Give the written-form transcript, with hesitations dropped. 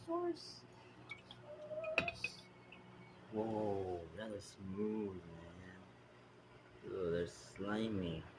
Whoa, that was smooth, man. Ooh, they're slimy.